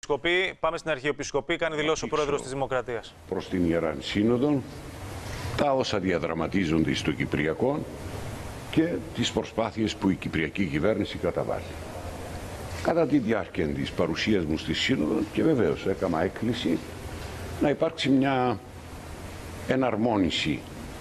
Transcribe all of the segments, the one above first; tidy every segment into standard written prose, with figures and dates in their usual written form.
Αρχιεπισκοπή. Πάμε στην Αρχιεπισκοπή. Κάνει δηλώσει ο πρόεδρος της Δημοκρατίας. Προς την Ιερά Σύνοδο τα όσα διαδραματίζονται στο Κυπριακό και τις προσπάθειες που η Κυπριακή κυβέρνηση καταβάλει. Κατά τη διάρκεια της παρουσίας μου στη Σύνοδο και βεβαίως έκανα έκκληση να υπάρξει μια εναρμόνιση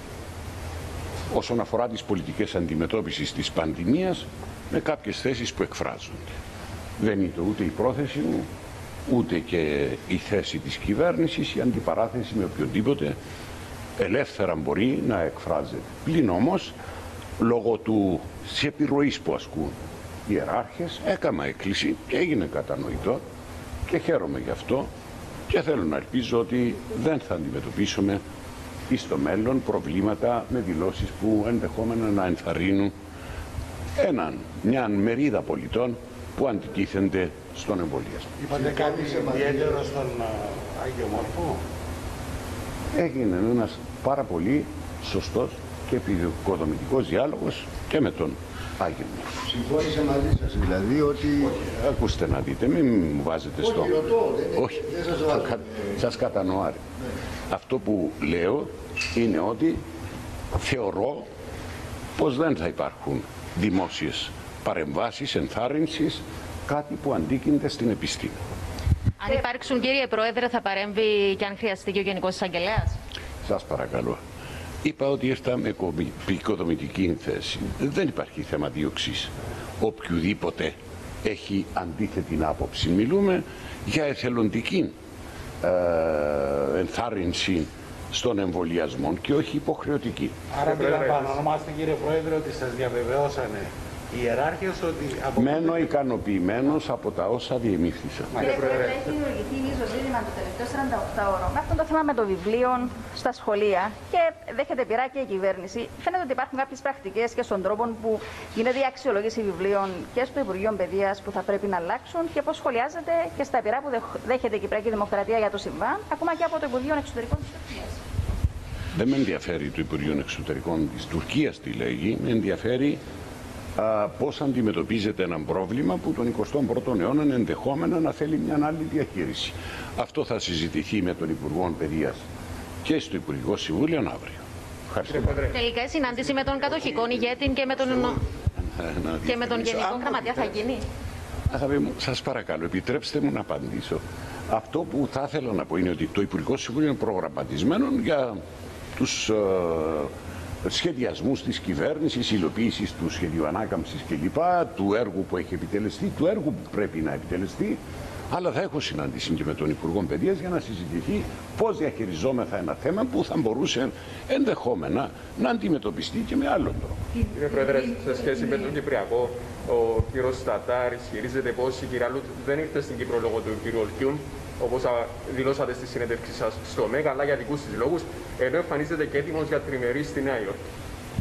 όσον αφορά τις πολιτικές αντιμετώπισης της πανδημίας με κάποιες θέσεις που εκφράζονται. Δεν είναι ούτε η πρόθεση μου, ούτε και η θέση της κυβέρνησης, η αντιπαράθεση με οποιονδήποτε ελεύθερα μπορεί να εκφράζεται. Πλην όμως, λόγω της επιρροής που ασκούν οι ιεράρχες, έκανα έκκληση και έγινε κατανοητό και χαίρομαι γι' αυτό και θέλω να ελπίζω ότι δεν θα αντιμετωπίσουμε στο μέλλον προβλήματα με δηλώσεις που ενδεχόμενα να ενθαρρύνουν μια μερίδα πολιτών που αντιτίθενται στον εμβολιασμό. Είπατε κάτι ιδιαίτερο στον Άγιο Μόρφο? Έγινε ένας πάρα πολύ σωστός και επικοδομητικός διάλογος και με τον Άγιο Μόρφο. Συμφώνησε μαζί σας δηλαδή ότι... Όχι, ακούστε να δείτε, μην μου βάζετε στο... Όχι, σας κατανοώ. Αυτό που λέω είναι ότι θεωρώ πως δεν θα υπάρχουν δημόσιες παρεμβάσεις, ενθάρρυνσης, κάτι που αντίκειται στην επιστήμη. Αν υπάρξουν, κύριε Πρόεδρε, θα παρέμβει και αν χρειαστεί και ο Γενικός Εισαγγελέας? Σας παρακαλώ. Είπα ότι ήρθα με οικοδομητική θέση. Δεν υπάρχει θέμα δίωξης. Οποιουδήποτε έχει αντίθετη άποψη. Μιλούμε για εθελοντική ενθάρρυνση στον εμβολιασμό και όχι υποχρεωτική. Άρα αντιλαμβανόμαστε, κύριε Πρόεδρε, ότι σας διαβεβαιώσανε οι ιεράρχες ότι... Μένω ικανοποιημένος από τα όσα διεμήφθησαν. Κύριε Πρόεδρε, έχει δημιουργηθεί ίσως ζήτημα το τελευταίο 48 ώρο με αυτό το θέμα με το βιβλίο στα σχολεία και δέχεται πειρά και η κυβέρνηση. Φαίνεται ότι υπάρχουν κάποιες πρακτικές και στον τρόπο που γίνεται η αξιολόγηση βιβλίων και στο Υπουργείο Παιδείας που θα πρέπει να αλλάξουν και πώς σχολιάζεται και στα πειρά που δέχεται η Κυπριακή Δημοκρατία για το συμβάν, ακόμα και από το Υπουργείο Εξωτερικών της Τουρκίας. Δεν με ενδιαφέρει το Υπουργείο Εξωτερικών της Τουρκίας τι λέγει, με ενδιαφέρει πώς αντιμετωπίζεται ένα πρόβλημα που τον 21ο αιώνα ενδεχόμενα να θέλει μια άλλη διαχείριση. Αυτό θα συζητηθεί με τον Υπουργό Παιδείας και στο Υπουργικό Συμβούλιο αύριο. Ευχαριστώ. Τελικά η συνάντηση με τον κατοχικό ηγέτη και με τον Γενικό Γραμματέα θα γίνει? Αγαπητοί μου, σας παρακαλώ, επιτρέψτε μου να απαντήσω. Αυτό που θα ήθελα να πω είναι ότι το Υπουργικό Συμβούλιο είναι προγραμματισμένο για τους σχεδιασμούς της κυβέρνησης, υλοποίησης του σχεδίου ανάκαμψης κλπ, του έργου που έχει επιτελεστεί, του έργου που πρέπει να επιτελεστεί, αλλά θα έχω συνάντηση και με τον Υπουργό Παιδείας για να συζητηθεί πώς διαχειριζόμεθα ένα θέμα που θα μπορούσε ενδεχόμενα να αντιμετωπιστεί και με άλλον τρόπο. Κύριε Πρόεδρε, σε σχέση με τον Κυπριακό, ο κύριος Στατάρ ισχυρίζεται πως η κυρία Λούτ δεν ήρθε στην Κύπρο λόγω του κύριου Ολκιούν, όπως δηλώσατε στη συνέντευξη σας στο ΜΕΓΑ, αλλά για δικούς της λόγους, ενώ εμφανίζεται και έτοιμος για τριμερή στη Νέα Υόρκη.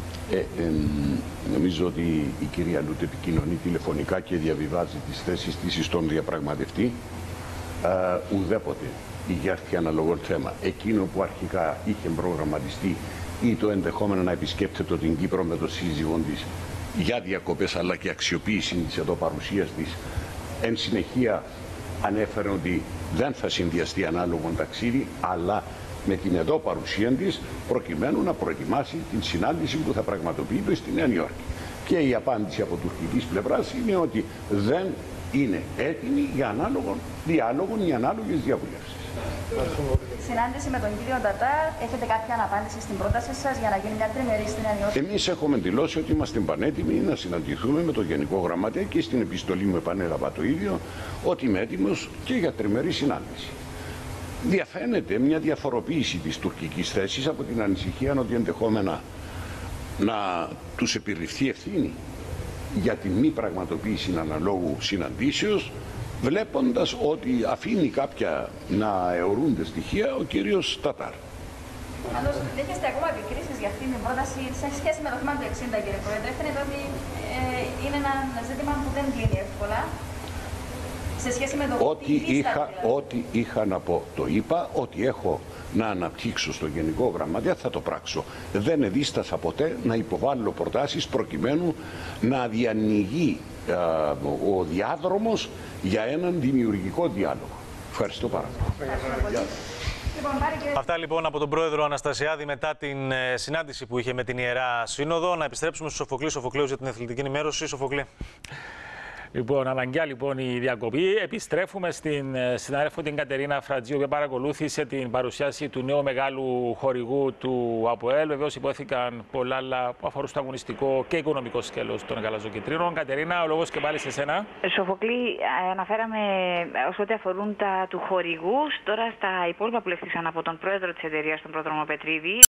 Νομίζω ότι η κυρία Λούτ επικοινωνεί τηλεφωνικά και διαβιβάζει τις θέσεις της στον διαπραγματευτή. Ουδέποτε είχε έρθει αναλογό θέμα. Εκείνο που αρχικά είχε προγραμματιστεί ή το ενδεχόμενο να επισκέπτεται την Κύπρο με το σύζυγό της για διακοπές αλλά και αξιοποίηση της εδώ παρουσίας της, εν συνεχεία ανέφερε ότι δεν θα συνδυαστεί ανάλογο ταξίδι, αλλά με την εδώ παρουσία της, προκειμένου να προετοιμάσει την συνάντηση που θα πραγματοποιείται στη Νέα Υόρκη. Και η απάντηση από τουρκικής πλευράς είναι ότι δεν είναι έτοιμη για ανάλογο διάλογο ή ανάλογες διαβουλεύσεις. Συνάντηση με τον κύριο Τατάρ, έχετε κάποια αναπάντηση στην πρόταση σας για να γίνει μια τριμερή στη Νέα Υόρκη? Εμείς έχουμε δηλώσει ότι είμαστε πανέτοιμοι να συναντηθούμε με τον Γενικό Γραμματέα και στην επιστολή μου επανέλαβα το ίδιο, ότι είμαι έτοιμος και για τριμερή συνάντηση. Διαφαίνεται μια διαφοροποίηση της τουρκικής θέσης από την ανησυχία ότι ενδεχόμενα να τους επιρριφθεί ευθύνη για την μη πραγματοποίηση αναλόγου συναντήσεως, βλέποντας ότι αφήνει κάποια να αιωρούνται στοιχεία ο κύριος Τατάρ. Πάντως, δέχεστε ακόμα επικρίσεις για αυτή την πρόταση σε σχέση με το θέμα του 60, κύριε Πρόεδρε? Φαίνεται ότι είναι ένα ζήτημα που δεν κλείνει εύκολα. Σε σχέση με το ό,τι είχα να πω το είπα, ότι έχω να αναπτύξω στο Γενικό Γραμματέα θα το πράξω. Δεν εδίστασα ποτέ να υποβάλω προτάσεις προκειμένου να διανοιγεί ο διάδρομος για έναν δημιουργικό διάλογο. Ευχαριστώ πάρα πολύ. Αυτά λοιπόν από τον πρόεδρο Αναστασιάδη μετά την συνάντηση που είχε με την Ιερά Σύνοδο. Να επιστρέψουμε στους Σοφοκλέους για την αθλητική ενημέρωση. Σοφοκλή. Λοιπόν, αναγκαία λοιπόν η διακοπή. Επιστρέφουμε στην συνάδελφο την Κατερίνα Φρατζίου, που παρακολούθησε την παρουσίαση του νέου μεγάλου χορηγού του ΑΠΟΕΛ. Βεβαίως υπόθηκαν πολλά άλλα που αφορούν στο αγωνιστικό και οικονομικό σκέλος των γαλαζοκυτρίνων. Κατερίνα, ο λόγος και πάλι σε σένα. Σοφοκλή, αναφέραμε όσο ό,τι αφορούν του χορηγού. Τώρα στα υπόλοιπα που λεφτήσαν από τον πρόεδρο της εταιρείας, τον Πρόδρομο Πετρίδη,